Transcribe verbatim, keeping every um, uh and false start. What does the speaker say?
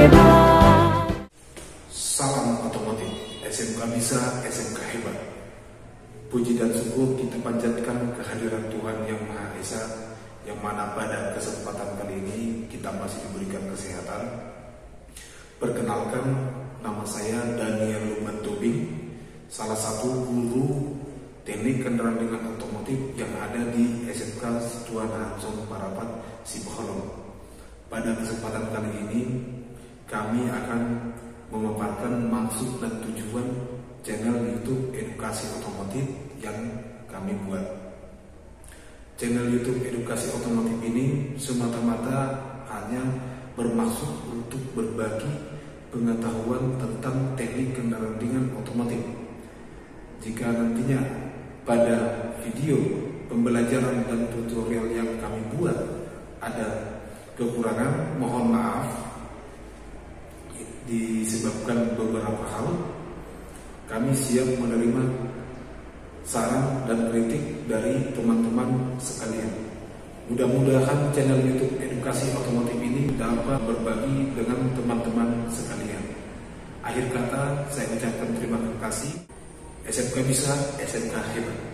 hebat. Salam otomotif, S M K bisa, S M K hebat. Puji dan syukur kita panjatkan kehadiran Tuhan Yang Maha Esa, yang mana pada kesempatan kali ini kita masih diberikan kesehatan. Perkenalkan, nama saya Daniel Lukman Tobing, salah satu guru teknik kendaraan dengan otomotif yang ada di S M K Situana Ancol Parapat, Sibolon. Pada kesempatan kali ini kami akan memaparkan maksud dan tujuan channel YouTube Edukasi Otomotif yang kami buat. Channel YouTube Edukasi Otomotif ini semata-mata hanya bermaksud untuk berbagi pengetahuan tentang teknik kendaraan ringan otomotif. Jika nantinya pada video pembelajaran dan tutorial yang kami buat ada kekurangan, mohon maaf, disebabkan beberapa hal. Kami siap menerima saran dan kritik dari teman-teman sekalian. Mudah-mudahan channel YouTube Edukasi Otomotif ini dapat berbagi dengan teman-teman sekalian. Akhir kata, saya ucapkan terima kasih. S M K bisa, S M K hebat.